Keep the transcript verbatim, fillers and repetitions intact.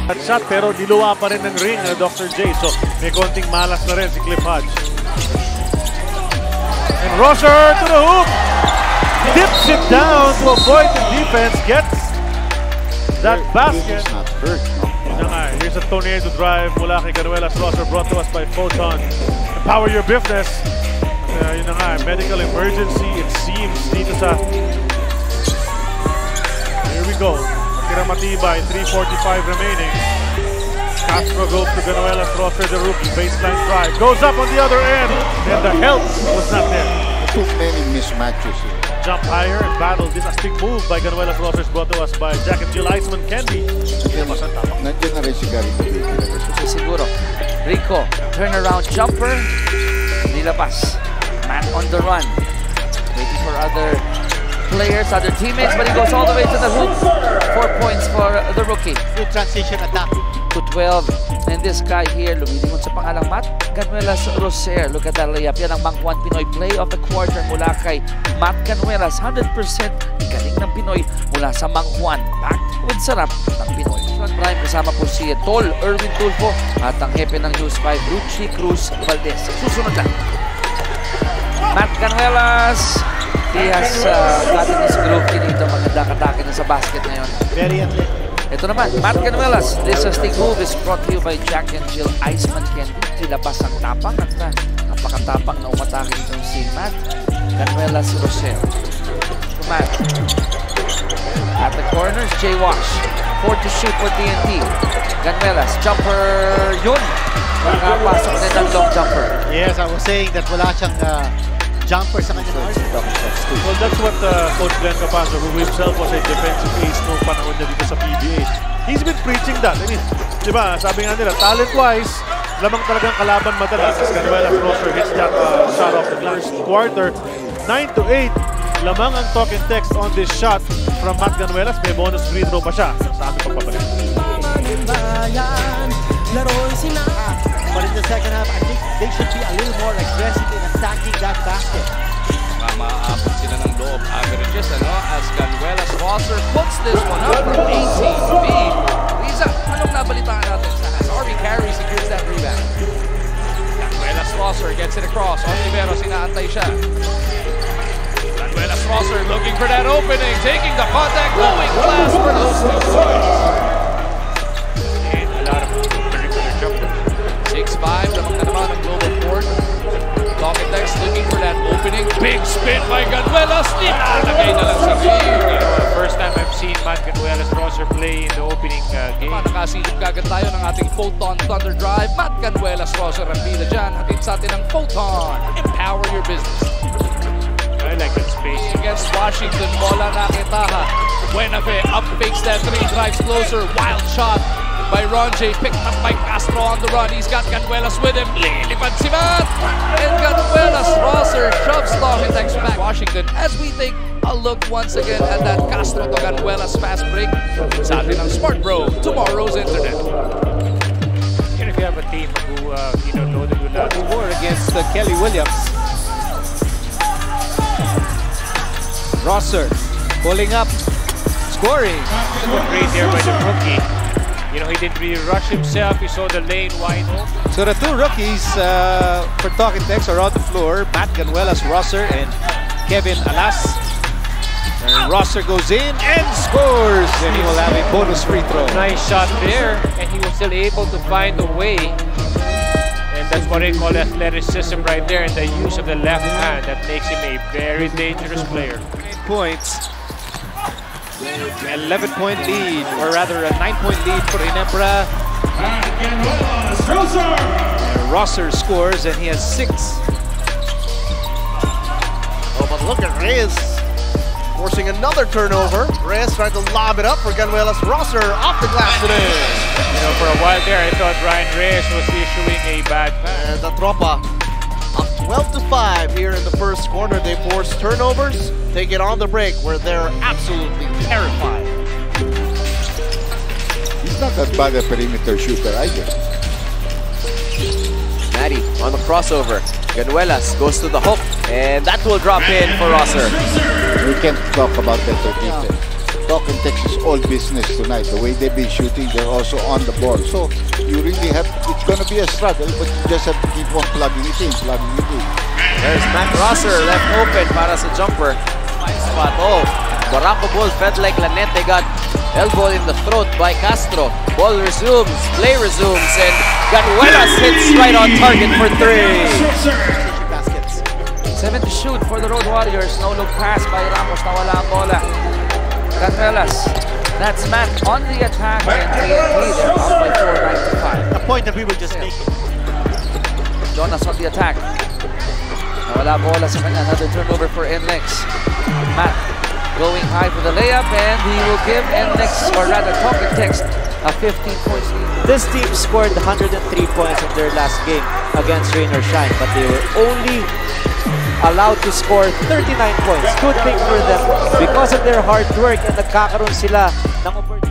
Shot pero niluwa pa rin ng ring na Doctor J. So may konting malas na rin si Cliff Hodge. And Rosser to the hoop. Dips it down to avoid the defense. Gets that basket. Not hurt. Here's a tornado drive mula kay Canuelas Rosser, brought to us by Photon. Empower your business. Uh, yun na nga, medical emergency it seems dito sa... Here we go. Tira matibay, three forty-five remaining. Castro goes to Canuelas Rosser, the rookie. Baseline drive. Goes up on the other end. And the help was not there. Too many mismatches here. Jump higher and battle. This is a big move by Canuelas Rosser, brought to us by Jack and Jill Iceman Candy. Nandiyan na rin si Gary. Siguro. Rico, turnaround jumper. Nilabas. Man on the run. Waiting for other players, other teammates, but he goes all the way to the hoop. Four points for the rookie. Good transition attack. To twelve. And this guy here, lumilingon sa pangalang Matt Canuelas Rosser. Look at that layup. Yan ang Mangwan Pinoy play of the quarter mula kay Matt Canuelas. one hundred percent galing ng Pinoy mula sa Mangwan. Back with sarap ng Pinoy. Front prime kasama po si Tol Erwin Tulfo at ang hepe ng News five, Ruchi Cruz Valdez. Susunod lang. Matt Canuelas. He has uh, gotten his groove dito. Maganda katake na sa basket ngayon. Very athletic. Ito naman, Matt Canuelas. This stick move is brought to you by Jack and Jill Iceman Candy. Silabas ang tapang at na napakatapang na umatake nitong si Matt Canuelas Rosser. Matt. At the corners, Jay Wash. Four to shoot for T N T. Canuelas, jumper yun. Nakapasok din ang long jumper. Yes, I was saying that wala siyang uh, jumper sa kanya. Well, that's what uh, Coach Glenn Capazzo, who himself was a defensive ace noong panahon niya dito sa P B A. He's been preaching that. I mean, di ba, sabi nga nila, talent-wise, lamang talagang kalaban madalas as Canuelas Rosser hits that uh, shot off the first quarter. nine to eight, lamang ang talk and text on this shot from Matt Canuelas. May bonus free throw pa siya sa aming pagpapalik. But in the second half, I think they should be a little more aggressive in attacking that basket. Maabot sila ng low of averages, ano? As Canuelas Rosser puts this one up from eighteen feet. Lisa, anong nabalitaan natin sa as R B Carey secures that rebound? Canuelas Rosser gets it across. Ontiveros, inaantay siya. Canuelas Rosser looking for that opening, taking the contact, going glass for those two points. And a lot of particular jumpers. six five, lamang na naman ang global court. Talketex looking for that opening. Big spin by Canuelas. Nilalagay na lang sa ring. First time I've seen Matt Canuelas Rosser play in the opening uh, game. Nakasilip kagad tayo ng ating Photon Thunder Drive. Matt Canuelas Rosser ang bida dyan. Hatid sa atin ang Photon. Empower your business. I like that space. Against Washington, bola nakitaha. Buenafe up fakes that three, drives closer. Wild shot by Ronjay, picked up by Castro on the run. He's got Canuelas with him. Lilipad si Matt. And Canuelas Rosser shoves Talketex back. Washington as we take a look once again at that Castro to Canuelas fast break. Sa atin ang Smart Bro, tomorrow's internet. And if you have a team who uh, you know loaded with that war against uh, Kelly Williams. Rosser pulling up, scoring. Great here by the rookie. You know, he didn't really rush himself. He saw the lane wide open. So the two rookies uh, for Talketex are on the floor. Matt Canuelas Rosser and Kevin Alas. And Rosser goes in and scores. And he will have a bonus free throw. Nice shot there. And he was still able to find a way. And that's what they call athleticism right there. And the use of the left hand that makes him a very dangerous player. Eight points. eleven point lead, or rather a nine point lead for Ginebra. Rosser scores and he has six. Oh, but look at Reyes forcing another turnover. Reyes trying to lob it up for Canuelas Rosser off the glass today. You know, for a while there, I thought Ryan Reyes was issuing a bad pass. And the Tropa up twelve to five here in the first quarter. They force turnovers. They get on the break where they're absolutely terrified. He's not that bad a perimeter shooter either. Maddie on the crossover. Canuelas goes to the hook, and that will drop in for Rosser. We can't talk about better defense. Talk and Text is all business tonight. The way they've been shooting, they're also on the ball. So you really have, it's going to be a struggle, but you just have to keep on plugging it in, plugging it in. There's Matt Rosser left open para sa jumper. Nice spot. Oh, Barako Bull felt like Lanete got elbowed in the throat by Castro. Ball resumes, play resumes, and Ganuelas hits right on target for three. Baskets. Seven to shoot for the Road Warriors. No look pass by Ramos. Nawala ang bola. Ganuelas. That's Matt on the attack. And T N T, they're up by four, nine to five. A point that we will just make it. Jonas on the attack. Nawala bola sa kanya. Another turnover for N L E X. Matt going high for the layup, and he will give N L E X, or rather Talk and Text, a fifteen points lead. This team scored one hundred three points in their last game against Rain or Shine, but they were only allowed to score thirty-nine points. Good thing for them because of their hard work, and nagkakaroon sila ng opportunity.